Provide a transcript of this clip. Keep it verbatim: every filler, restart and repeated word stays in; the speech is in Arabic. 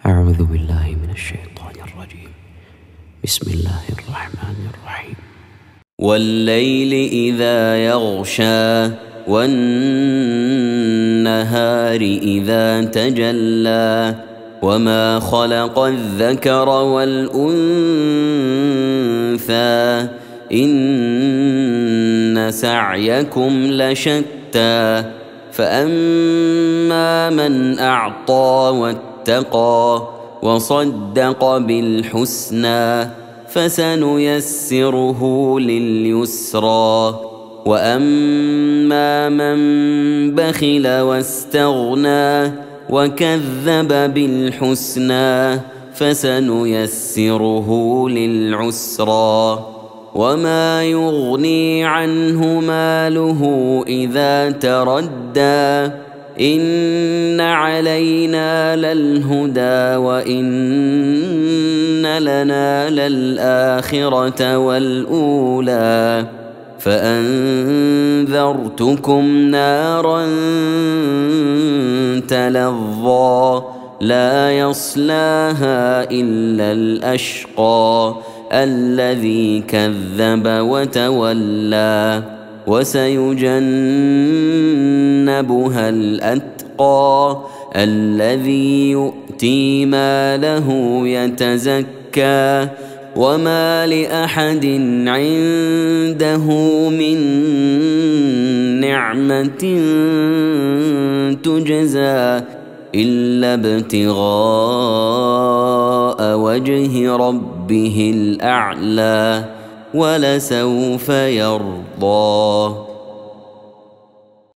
أعوذ بالله من الشيطان الرجيم. بسم الله الرحمن الرحيم. والليل إذا يغشى والنهار إذا تجلى وما خلق الذكر والأنثى إن سعيكم لشتى فأما من أعطى واتقى وصدق بالحسنى فسنيسره لليسرى وأما من بخل واستغنى وكذب بالحسنى فسنيسره للعسرى وما يغني عنه ماله إذا تردى إن علينا للهدى وإن لنا للآخرة والأولى فأنذرتكم نارا تلظى لا يصلاها إلا الأشقى الذي كذب وتولى وسيجنبها الأتقى الذي يؤتي ماله يتزكى وما لأحد عنده من نعمة تجزى إلا ابتغاء وجه ربه الأعلى ولسوف يرضى.